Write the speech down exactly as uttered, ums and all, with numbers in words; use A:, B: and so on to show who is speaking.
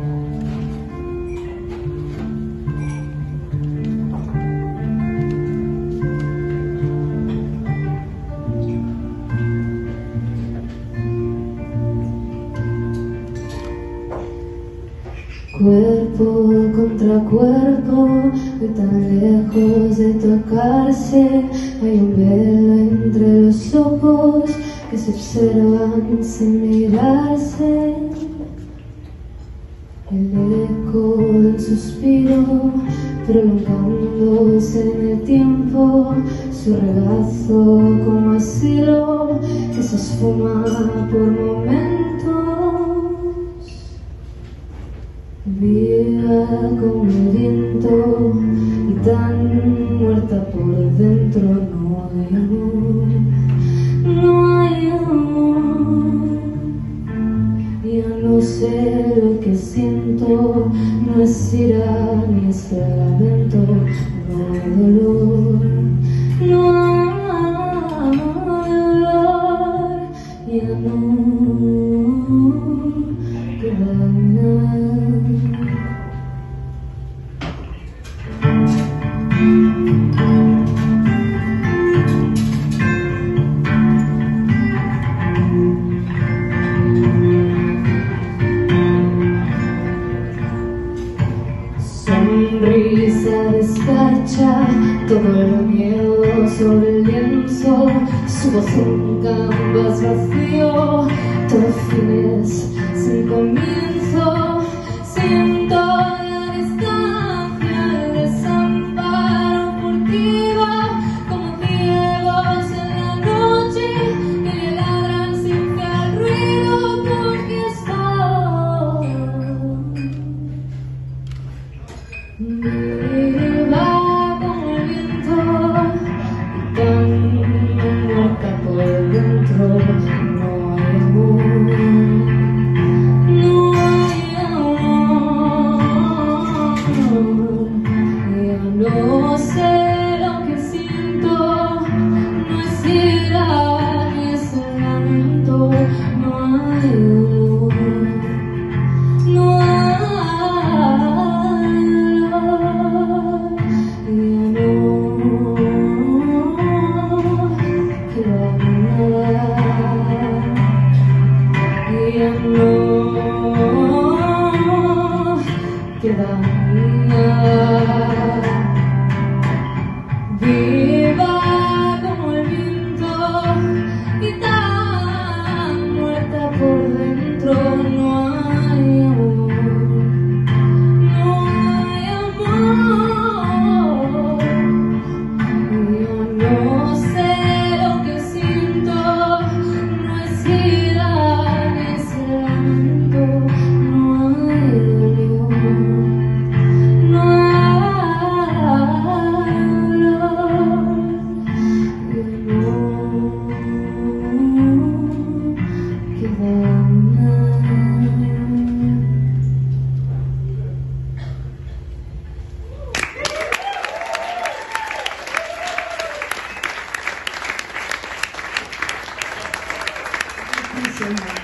A: Cuerpo contra cuerpo, de tan lejos de tocarse, hay un velo entre los ojos que se observan sin mirarse. El eco del suspiro prolongándose en el tiempo, su regazo como asilo que se esfuma por momentos. Viva como el viento y tan muerta por dentro, no hay amor, no hay amor. Ya no sé lo que siento, no es ira ni es lamento, no hay dolor, no hay dolor, ya no queda nada. Sonrisa descarcha todo el miedo sobre el lienzo, su voz un canvas vacío, todo fines sin comienzo. Siento la distancia, el desamparo furtivo, como ciegos en la noche que le ladran sin que al ruido, porque estoy viva como el viento y tan muerta por dentro, no hay amor, no hay amor. Ya no sé lo que siento, no es ira ni es lamento, no hay amor, no hay. Ya no queda nada. Viva como el viento y tan muerta por dentro, no hay amor, no hay amor. Yo no sé lo que siento, no es ira ni es lamento, no hay dolor, no hay dolor. Y no queda nada. Thank you so much.